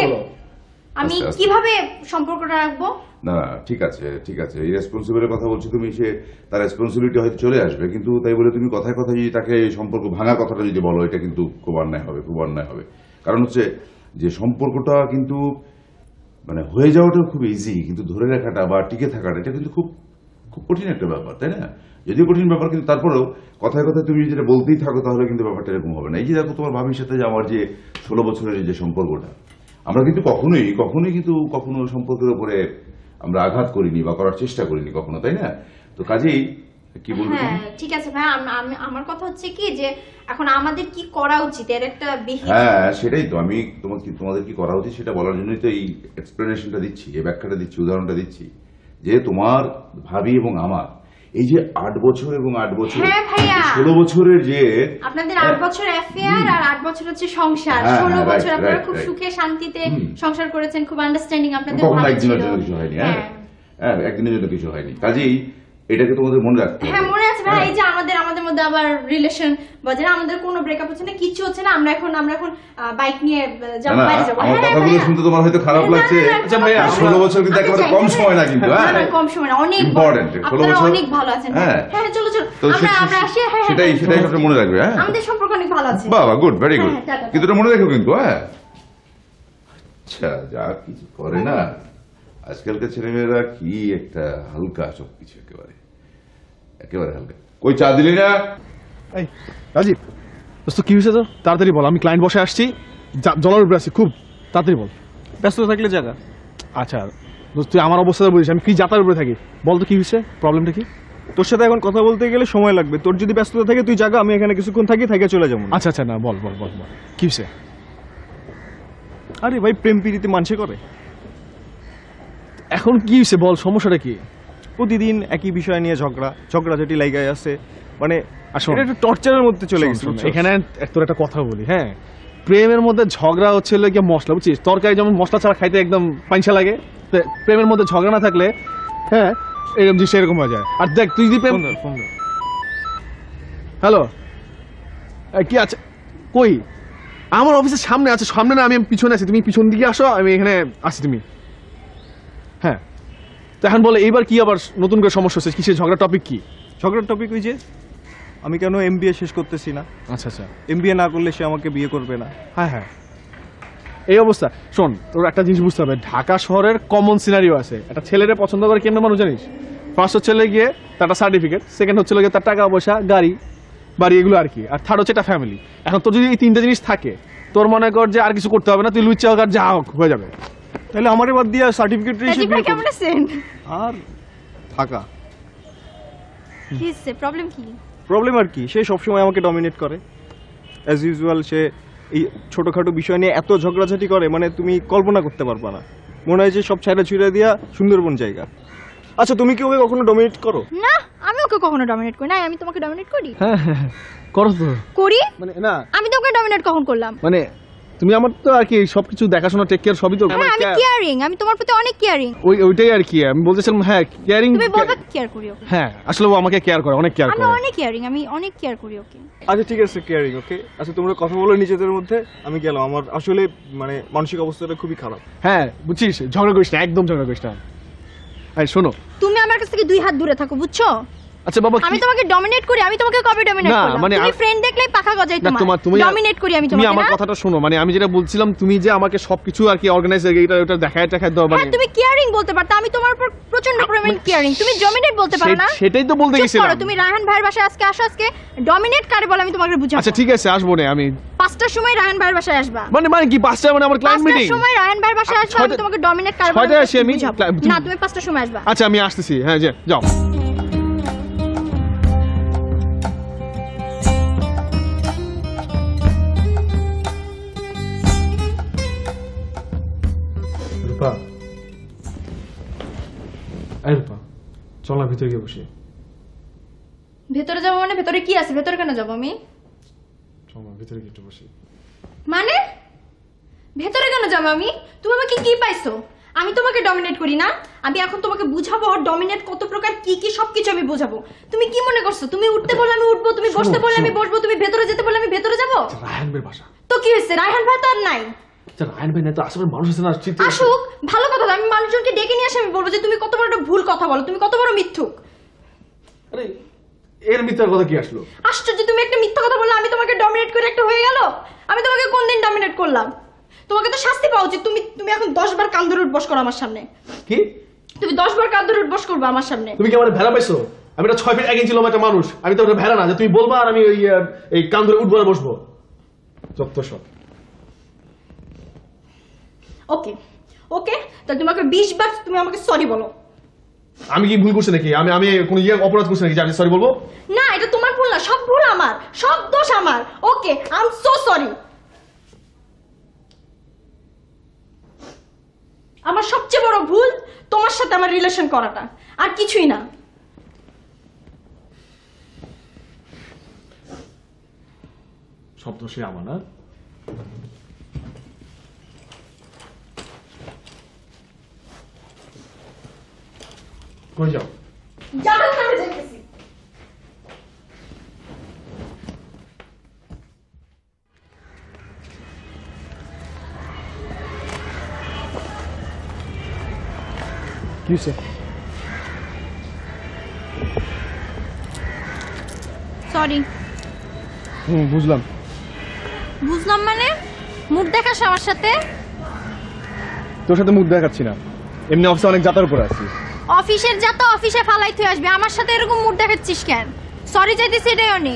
আমি কিভাবে সম্পর্কটা রাখবো? না না ঠিক আছে ঠিক আছে, এই রেসপন্সিবিলিটির কথা বলছো তুমি, সে তার রেসপন্সিবিলিটি হয়তো চলে আসবে, কিন্তু তাই বলে তুমি কথায় কথা যদি তাকে সম্পর্ক ভাঙার কথাটা যদি বলো, এটা কিন্তু খুব অন্যায় হবে, খুব অন্যায় হবে। কারণ হচ্ছে যে সম্পর্কটা কিন্তু মানে হয়ে যাওয়াটাও খুব ইজি, কিন্তু ধরে রাখাটা বা টিকে থাকাটা এটা কিন্তু খুব খুব কঠিন একটা ব্যাপার, তাই না? যদিও কঠিন ব্যাপার, কিন্তু তারপরেও কথায় কথায় তুমি যেটা বলতেই থাকো তাহলে কিন্তু ব্যাপারটা এরকম হবে না। এই যে দেখো তোমার ভাবির সাথে যে আমার যে ষোলো বছরের যে সম্পর্কটা, আমরা কিন্তু কখনোই কখনোই কিন্তু কখনো সম্পর্কের উপরে আমরা আঘাত করিনি বা করার চেষ্টা করিনি কখনো, তাই না? তো কাজেই কি বলবো? হ্যাঁ ঠিক আছে ভাই, আমার কথা হচ্ছে কি যে এখন আমাদের কি করা উচিত এর একটা বিহিত। হ্যাঁ সেটাই তো, আমি তোমাকে তোমাদের কি করা উচিত সেটা বলার জন্যই তো এই এক্সপ্লেনেশনটা দিচ্ছি, এই ব্যাখ্যাটা দিচ্ছি, উদাহরণটা দিচ্ছি যে তোমার ভাবি এবং আমার এই যে আট বছর এবং আট বছর ষোলো বছরের যে আপনাদের আট বছর অ্যাফেয়ার আর আট বছর হচ্ছে সংসার, ষোলো বছর আপনারা খুব সুখে শান্তিতে সংসার করেছেন, খুব আন্ডারস্ট্যান্ডিং আপনাদের কখনো একদিনের জন্য কিছু হয়নি। হ্যাঁ হ্যাঁ একদিনের জন্য কিছু হয়নি, কাজেই এটাকে তোমাদের মনে রাখতে হবে। হ্যাঁ মনে আছে ভাই, এই যে আমাদের আমাদের মধ্যে আবার রিলেশন বাজে না, আমাদের কোনো ব্রেকআপ হচ্ছে না, কিছু হচ্ছে না, আমরা এখন আমরা এখন বাইক নিয়ে যাব, বাইরে যাব। আমার কথাগুলো শুনতে তোমার হয়তো খারাপ লাগছে, আচ্ছা ভাই ষোলো বছর কিন্তু একেবারে কম সময় না, কিন্তু হ্যাঁ কম সময় না, অনেক ইম্পর্টেন্ট। ষোলো বছর অনেক ভালো আছেন। হ্যাঁ হ্যাঁ চলো চলো আমরা আমরা আসি। হ্যাঁ সেটাই সেটাই সবটা মনে রাখবে। হ্যাঁ আমাদের সম্পর্ক অনেক ভালো আছে। বাবা গুড, ভেরি গুড, কিন্তু এটা মনে রেখো কিন্তু। হ্যাঁ আচ্ছা, যা কিছু করে না আজকালকার ছেলেমেয়েরা, কি একটা হালকা সবকিছু, একেবারে একেবারে হালকা। কই চা দিলি না? এই রাজীব দোস্ত, কি হয়েছে তো তাড়াতাড়ি বল, আমি ক্লায়েন্ট বসে আসছি, জলের উপরে আছি, খুব তাড়াতাড়ি বল। ব্যস্ত থাকলে জায়গা। আচ্ছা দোস্ত, তুই আমার অবস্থাটা বলিস, আমি কি যাতার উপরে থাকি, বল তো কি হয়েছে, প্রবলেমটা কি? তোর সাথে এখন কথা বলতে গেলে সময় লাগবে, তোর যদি ব্যস্ততা থাকে তুই জায়গা, আমি এখানে কিছুক্ষণ থাকি, থেকে চলে যাবো। আচ্ছা আচ্ছা না বল বল বল বল কি হয়েছে? আরে ভাই প্রেম প্রীতিতে মানুষে করে এখন কি হয়েছে বল, সমস্যাটা কি? প্রতিদিন একই বিষয় নিয়ে ঝগড়া ঝগড়াঝাটি লাগাই আছে, মানে আসলে এটা একটু টর্চারের মধ্যে চলে গেছে শোন, শোন, এখানে তোর একটা কথা বলি, হ্যাঁ প্রেমের মধ্যে ঝগড়া হচ্ছে হলো গিয়ে মশলা, বুঝছিস? তরকারি যেমন মশলা ছাড়া খাইতে একদম পাইসা লাগে, তো প্রেমের মধ্যে ঝগড়া না থাকলে হ্যাঁ এরকম জিনিস এরকম হয়ে যায়। আর দেখ তুই যদি প্রেম, হ্যালো কি আছে কই? আমার অফিসের সামনে আছে, সামনে না, আমি পিছনে আছি, তুমি পিছন দিকে আসো, আমি এখানে আছি, তুমি হ্যাঁ। তো এখন বলে এইবার কি আবার নতুন করে সমস্যা হচ্ছে, কিসের ঝগড়া, টপিক কি? ঝগড়ার টপিক ওই যে আমি কেন এমবিএ শেষ করতেছি না, আচ্ছা আচ্ছা, এমবিএ না করলে সে আমাকে বিয়ে করবে না। হ্যাঁ হ্যাঁ এই অবস্থা। শোন তোর একটা জিনিস বুঝতে হবে, ঢাকা শহরের কমন সিনারিও আছে। একটা ছেলেরে পছন্দ করে কেমন মানুষ জানিস? ফার্স্ট হচ্ছে গিয়ে তার সার্টিফিকেট, সেকেন্ড হচ্ছে গিয়ে তার টাকা পয়সা, গাড়ি বাড়ি, এগুলো আর কি, আর থার্ড হচ্ছে একটা ফ্যামিলি। এখন তোর যদি এই তিনটা জিনিস থাকে, তোর মনে কর যে আর কিছু করতে হবে না, তুই লুচ্চা হোক আর যা হোক হয়ে যাবে। তাহলে আমারে বাদ দিয়ে সার্টিফিকেট রাজীব ভাই কেমন আছেন? আর থাকা কি হচ্ছে, প্রবলেম কি? প্রবলেম আর কি, সে সবসময় আমাকে ডমিনেট করে অ্যাজ ইউজুয়াল। সে এই ছোটোখাটো বিষয় নিয়ে এত ঝগড়াঝাটি করে, মানে তুমি কল্পনা করতে পারবা না। মনে হয় যে সব ছাইড়া ছুঁড়ে দিয়া সুন্দরবন জায়গা। আচ্ছা তুমি কি ওকে কখনো ডমিনেট করো? না, আমি ওকে কখনো ডমিনেট করি না। আমি তোমাকে ডমিনেট করি? হ্যাঁ হ্যাঁ করো তো। করি মানে না, আমি তোমাকে ডমিনেট কখন করলাম? মানে তুমি আমার তো আর কি সবকিছু দেখাশোনা, টেক কেয়ার সবই তো। হ্যাঁ আমি কেয়ারিং, আমি তোমার প্রতি অনেক কেয়ারিং। ওই ওইটাই আর কি আমি বলতেছিলাম, হ্যাঁ কেয়ারিং। তুমি বলবা কেয়ার করি ওকে? হ্যাঁ আসলে ও আমাকে কেয়ার করে, অনেক কেয়ার আমি করে। অনেক কেয়ারিং, আমি অনেক কেয়ার করি ওকে। আচ্ছা ঠিক আছে, কেয়ারিং ওকে। আচ্ছা তোমরা কথা বলো নিজেদের মধ্যে, আমি গেলাম। আমার আসলে মানে মানসিক অবস্থাটা খুবই খারাপ। হ্যাঁ বুঝছিস, ঝগড়া করিস না, একদম ঝগড়া করিস না। এই শোনো, তুমি আমার কাছ থেকে দুই হাত দূরে থাকো, বুঝছো? আচ্ছা বাবা আমি কি- তোমাকে ডমিনেট করি? আমি তোমাকে কবে ডমিনেট না, করলাম? মানে তুমি আ- ফ্রেন্ড দেখলেই পাখা গজাই না, তোমার। তোমার তুমি ডমিনেট করি আমি তুমি তোমাকে আমার না? কথাটা শোনো, মানে আমি যেটা বলছিলাম, তুমি যে আমাকে সবকিছু আর কি অর্গানাইজ এটা ওটা দেখায় দেখায় দাও, মানে হ্যাঁ তুমি কেয়ারিং বলতে পারতা, আমি তোমার উপর প্রচন্ড পরিমাণ কেয়ারিং। তুমি ডমিনেট বলতে পারো না? সে- সেটাই তো বলতে চুপ গেছিলাম। করো, তুমি রায়হান ভাইয়ের বাসায় আজকে আসো, আজকে ডমিনেট কারে বলে আমি তোমাকে বুঝাবো। আচ্ছা ঠিক আছে, আসবো না আমি। পাঁচটার সময় রায়হান ভাইয়ের বাসায় আসবা। মানে মানে কি পাঁচটা, মানে আমার ক্লায়েন্ট পাঁচটার মিটিং। সময় রায়হান ভাইয়ের বাসায় আসবা, আমি ছয়টা- তোমাকে ডমিনেট কারে বলে ছয়টায় আসি আমি। বুঝাবো। ক্লা- না তুমি পাঁচটার সময় আসবা। আচ্ছা আমি আসতেছি, হ্যাঁ যে যাও। রূপা, এই রূপা চল না ভিতরে গিয়ে বসি। ভেতরে যাবো মানে? ভেতরে কি আছে? ভেতরে কেন যাবো আমি? চল না ভিতরে গিয়ে একটু বসি। মানে ভেতরে কেন যাবো আমি? তুমি আমাকে কি পাইছো? আমি তোমাকে ডমিনেট করি না? আমি এখন তোমাকে বুঝাবো ডমিনেট কত প্রকার, কি কি সবকিছু আমি বুঝাবো। তুমি কি মনে করছো তুমি উঠতে বললে আমি উঠবো, তুমি বসতে বললে আমি বসবো, তুমি ভেতরে যেতে বললে আমি ভেতরে যাবো? রায়হান ভাইয়ের বাসা। তো কি হয়েছে? রায়হান ভাই তো আর নাই। আচ্ছা রায়হান ভাই নাই তো আশেপাশে মানুষ আছে না, চিন্তা। আসুক, ভালো কথা তো। আমি মানুষজনকে ডেকে নিয়ে আসে আমি বলবো যে তুমি কত বড় একটা ভুল কথা বলো, তুমি কত বড় মিথ্যুক। আরে এর মিথ্যার কথা কি আসলো? আশ্চর্য, তুমি একটা মিথ্যা কথা বললে, আমি তোমাকে ডমিনেট করে একটা হয়ে গেল। আমি তোমাকে কোন দিন ডমিনেট করলাম? তোমাকে তো শাস্তি পাওয়া উচিত। তুমি তুমি এখন দশ বার কান ধরে উঠবস করো আমার সামনে। কি? তুমি দশ বার কান ধরে উঠবস করবো আমার সামনে। তুমি কি আমার ভেড়া পাইছো? আমি একটা ছয় ফিট এক ইঞ্চি লম্বা একটা মানুষ, আমি তো একটা ভেড়া না যে তুমি বলবা আর আমি ওই আহ, এই কান ধরে উঠবো আর বসবো। যত সব। ওকে ওকে, তাহলে তোমাকে বিশ বার তুমি আমাকে সরি বলো। আমি কি ভুল করছি নাকি? আমি আমি কোনো ইয়ে অপরাধ করছি নাকি যে আমি সরি বলবো? না, এটা তোমার ভুল না, সব ভুল আমার, সব দোষ আমার। Okay, I am so sorry. আমার সবচেয়ে বড় ভুল তোমার সাথে আমার রিলেশন করাটা, আর কিছুই না। সব দোষে আমার না? কই যাও? জাহান্নামে যাইতেছি। কি হয়েছে? সরি। হুম বুঝলাম। বুঝলাম মানে? মুখ দেখাস আমার সাথে? তোর সাথে মুখ দেখাচ্ছি না, এমনি অফিসে অনেক যাতার উপরে আছি। অফিসের যা তো অফিসে ফালাই তুই আসবে, আমার সাথে এরকম মুখ দেখাচ্ছিস কেন? সরি চাইতেছি, এটাই অনেক।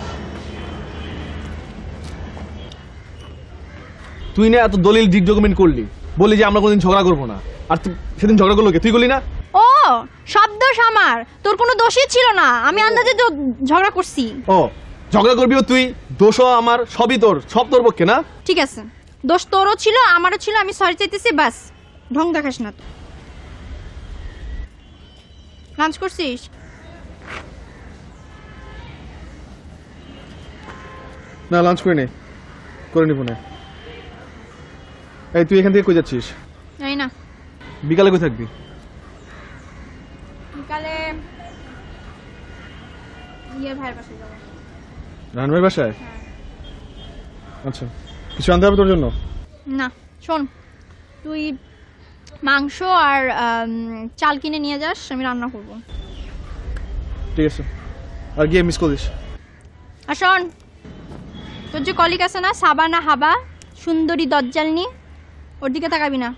তুই না এত দলিল ডিড ডকুমেন্ট করলি, বললি যে আমরা কোনদিন ঝগড়া করবো না, আর তুই সেদিন ঝগড়া করলো কে? তুই করলি না? ও, সব দোষ আমার, তোর কোনো দোষই ছিল না। আমি আন্দাজে তো ঝগড়া করছি। ও ঝগড়া করবিও তুই, দোষও আমার, সবই তোর, সব তোর পক্ষে না? ঠিক আছে, দোষ তোরও ছিল আমারও ছিল, আমি সরি চাইতেছি, বাস ঢং দেখাস না তো। লাঞ্চ করছিস? না লাঞ্চ করে নে, করে নিব না। এই তুই এখান থেকে কই যাচ্ছিস? জানি না। বিকালে কই থাকবি? বিকালে ইয়ে ভাইয়ের বাসায় যাবো। রানভাইয়ের বাসায়? আচ্ছা, কিছু আনতে হবে তোর জন্য? না শোন, তুই মাংস আর আম, চাল কিনে নিয়ে যাস, আমি রান্না করবো। ঠিক আছে, আর গিয়ে মিস করিস। আর শোন, তোর যে কলিগ আছে না সাবা না হাবা, সুন্দরী দজ্জালনি, ওর দিকে তাকাবি না।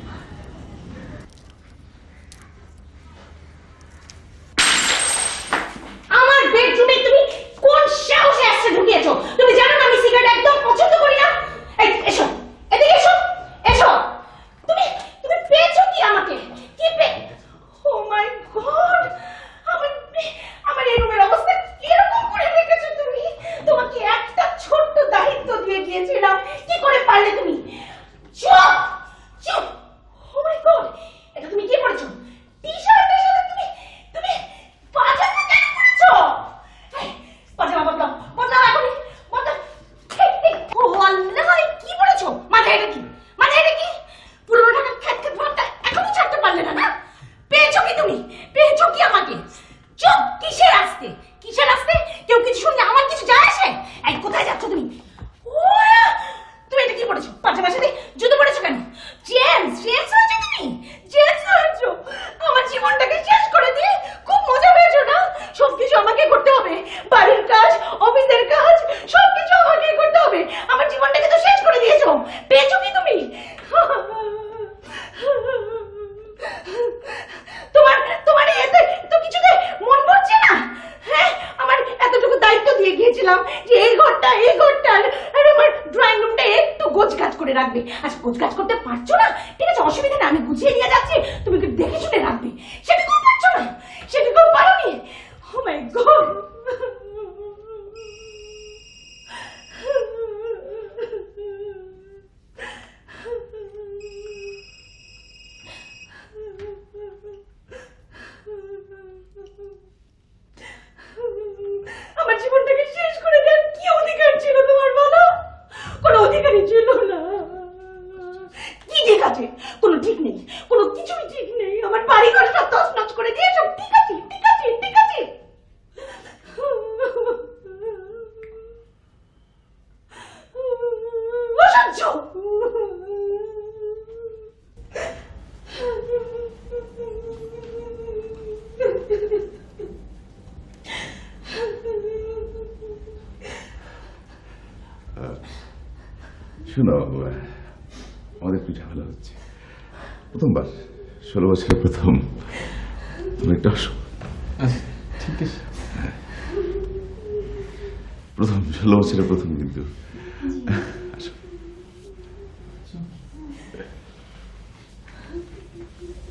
আমার বেডরুমে তুমি কোন সাহসে এসে ঢুকিয়েছো? তুমি জানো না আমি সিগারেট একদম পছন্দ করি না। এই এসো, এদিকে এসো, এসো। তুমি তুমি পেয়েছো কি আমাকে? কি পে? ও মাই গড, আমার আমার এই রুমের অবস্থা এরকম করে রেখেছো তুমি? তোমাকে একটা ছোট্ট দায়িত্ব দিয়ে গিয়েছিলাম, কি করে পারলে তুমি? চুপ চুপ। ও মাই গড, এটা তুমি কি পরেছো? টি-শার্টের সাথে তুমি তুমি পাজামা কেন পরেছো? এই, পাজামা বদলাও, বদলাও এখনই, বদলাও। এই, এই, ও আল্লাহ, কি পরেছো? মাথায় এটা কি? মাথায় এটা কি? পুরো ঢাকা খ্যাত খ্যাত ভাবটা এখনো ছাড়তে পারলে না না? পেয়েছো কি তুমি? পেয়েছো কি আমাকে? চুপ, কিসের আসতে? কিসের আসতে? কেউ কিছু শুনলে আমার কিছু যায় আসে? এই কোথায় যাচ্ছ তুমি? ও, তুমি এটা কি পরেছো? পাজামার সাথে জুতো পরেছো কেন? জেন্টস জেন্টস হয়েছো তুমি? জেন্টস হয়েছো? আমার জীবনটাকে শেষ করে দিয়ে খুব মজা পেয়েছো না? সবকিছু আমাকে করতে হবে, বাড়ির কাজ, অফিসের কাজ, সবকিছু আমাকে করতে হবে। আমার জীবনটাকে তো শেষ করে দিয়েছো। পেয়েছো কি তুমি? তোমার তোমার এতে তো কিছুতে মন পড়ছে না? হ্যাঁ, আমার এতটুকু দায়িত্ব দিয়ে গিয়েছিলাম যে এই ঘরটা এই ঘরটা আর আমার ড্রয়িং রুমটা একটু গোছগাছ করে রাখবে। আচ্ছা, গোছগাছ করতে পারছো না, ঠিক আছে, অসুবিধা নেই, আমি গুছিয়ে নিয়ে যাচ্ছি, তুমি একটু দেখে শুনে রাখবে। সেটুকুও পারছো না? সেটুকুও পারোনি? Oh my god. আমার জীবনটাকে শেষ করে দেওয়ার কি অধিকার ছিল তোমার, বলো? কোনো অধিকারই ছিল না। কি ঠিক আছে? কোনো ঠিক নেই, কোনো কিছুই ঠিক নেই। আমার বাড়ি ঘর সব তছনছ করে দিয়ে সব ঠিক আছে, ঠিক আছে, ঠিক আছে। অসহ্য। শোনো, আমাদের একটু ঝামেলা হচ্ছে। প্রথমবার, ষোলো বছরের প্রথম, তুমি একটা ঠিক আছে, প্রথম ষোলো বছরের প্রথম কিন্তু। আসো।